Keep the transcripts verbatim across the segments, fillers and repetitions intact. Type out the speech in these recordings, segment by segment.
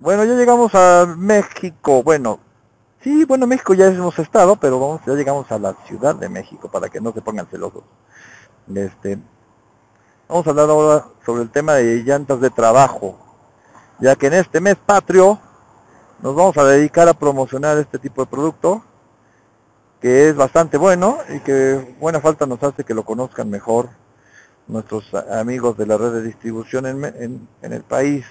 Bueno, ya llegamos a México. Bueno, sí, bueno, México ya hemos estado, pero vamos, ya llegamos a la Ciudad de México para que no se pongan celosos. Este, vamos a hablar ahora sobre el tema de llantas de trabajo, ya que en este mes patrio nos vamos a dedicar a promocionar este tipo de producto, que es bastante bueno y que buena falta nos hace que lo conozcan mejor nuestros amigos de la red de distribución en, en, en el país.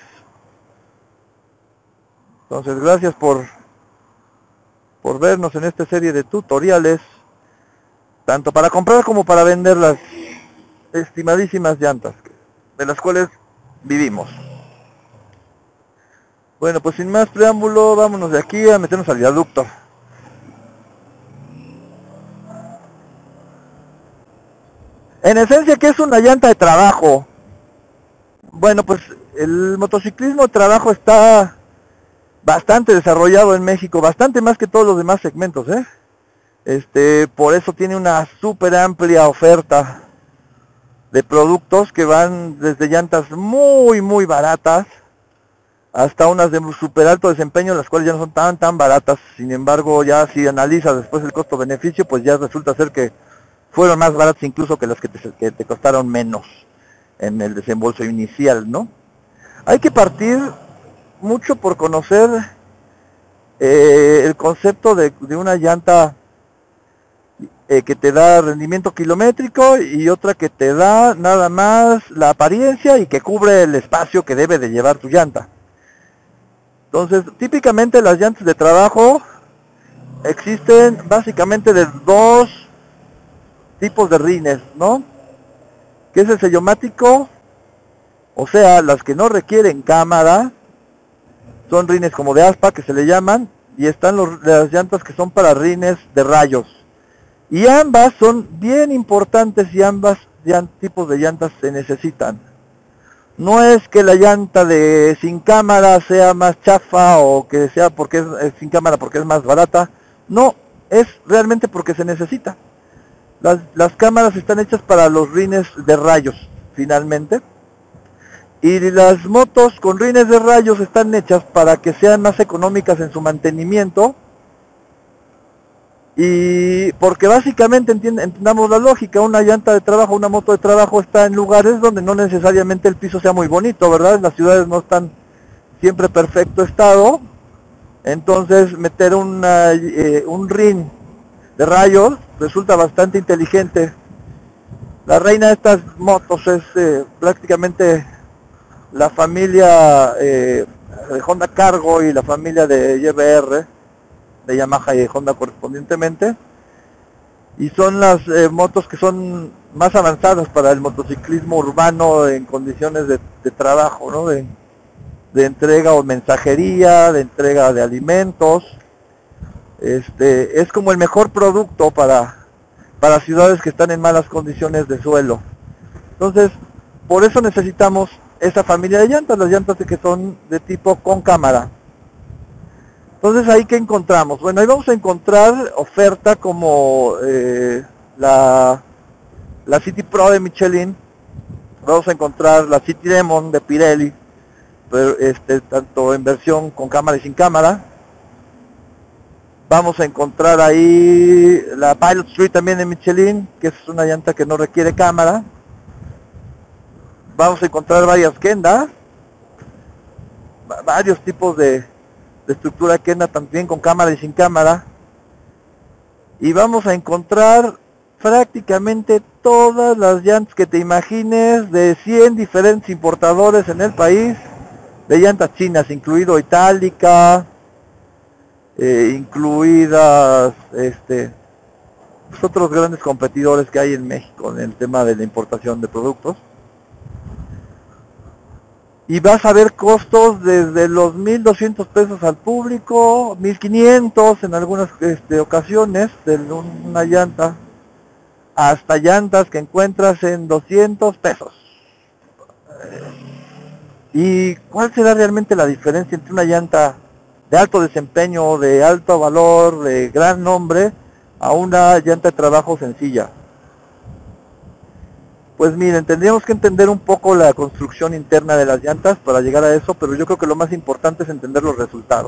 Entonces, gracias por, por vernos en esta serie de tutoriales, tanto para comprar como para vender las estimadísimas llantas, de las cuales vivimos. Bueno, pues sin más preámbulo, vámonos de aquí a meternos al viaducto. En esencia, ¿qué es una llanta de trabajo? Bueno, pues el motociclismo de trabajo está bastante desarrollado en México, bastante más que todos los demás segmentos, ¿eh? Este, por eso tiene una súper amplia oferta de productos que van desde llantas muy muy baratas hasta unas de súper alto desempeño, las cuales ya no son tan tan baratas. Sin embargo, ya si analizas después el costo-beneficio, pues ya resulta ser que fueron más baratas incluso que las que te, que te costaron menos en el desembolso inicial, ¿no? Hay que partir mucho por conocer eh, el concepto de, de una llanta eh, que te da rendimiento kilométrico y otra que te da nada más la apariencia y que cubre el espacio que debe de llevar tu llanta. Entonces, típicamente las llantas de trabajo existen básicamente de dos tipos de rines, ¿no? Que es el sellomático, o sea, las que no requieren cámara, son rines como de aspa que se le llaman, y están los, las llantas que son para rines de rayos. Y ambas son bien importantes y ambas tipos de llantas se necesitan. No es que la llanta de sin cámara sea más chafa o que sea porque es, es sin cámara porque es más barata. No, es realmente porque se necesita. Las, las cámaras están hechas para los rines de rayos, finalmente. Y las motos con rines de rayos están hechas para que sean más económicas en su mantenimiento. Y porque básicamente entendamos la lógica, una llanta de trabajo, una moto de trabajo está en lugares donde no necesariamente el piso sea muy bonito, ¿verdad? Las ciudades no están siempre en perfecto estado. Entonces meter una, eh, un rin de rayos resulta bastante inteligente. La reina de estas motos es eh, prácticamente la familia eh, de Honda Cargo y la familia de Y B R, de Yamaha y Honda correspondientemente, y son las eh, motos que son más avanzadas para el motociclismo urbano en condiciones de, de trabajo, ¿no? de, de entrega o mensajería, de entrega de alimentos. Este, es como el mejor producto para, para ciudades que están en malas condiciones de suelo. Entonces, por eso necesitamos esa familia de llantas, las llantas que son de tipo con cámara. Entonces, ¿ahí qué encontramos? Bueno, ahí vamos a encontrar oferta como eh, la, la City Pro de Michelin, vamos a encontrar la City Demon de Pirelli, pero este, tanto en versión con cámara y sin cámara. Vamos a encontrar ahí la Pilot Street también de Michelin, que es una llanta que no requiere cámara. Vamos a encontrar varias Kenda, varios tipos de, de estructura Kenda también con cámara y sin cámara. Y vamos a encontrar prácticamente todas las llantas que te imagines de cien diferentes importadores en el país, de llantas chinas, incluido Itálica, eh, incluidas este, pues otros grandes competidores que hay en México en el tema de la importación de productos. Y vas a ver costos desde los mil doscientos pesos al público, mil quinientos en algunas este, ocasiones de una llanta, hasta llantas que encuentras en doscientos pesos. ¿Y cuál será realmente la diferencia entre una llanta de alto desempeño, de alto valor, de gran nombre, a una llanta de trabajo sencilla? Pues miren, tendríamos que entender un poco la construcción interna de las llantas para llegar a eso, pero yo creo que lo más importante es entender los resultados.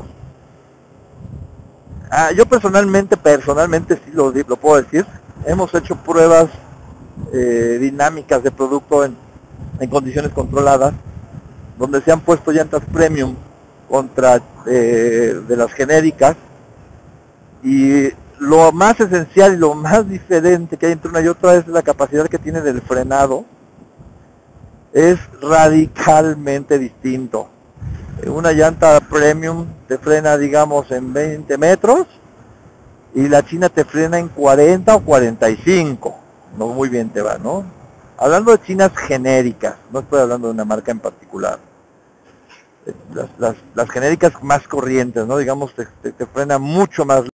Ah, yo personalmente, personalmente sí lo, lo puedo decir, hemos hecho pruebas eh, dinámicas de producto en, en condiciones controladas, donde se han puesto llantas premium contra eh, de las genéricas, y lo más esencial y lo más diferente que hay entre una y otra es la capacidad que tiene del frenado. Es radicalmente distinto. Una llanta premium te frena, digamos, en veinte metros, y la china te frena en cuarenta o cuarenta y cinco. No muy bien te va, ¿no? Hablando de chinas genéricas, no estoy hablando de una marca en particular. Las, las, las genéricas más corrientes, ¿no? Digamos, te, te, te frena mucho más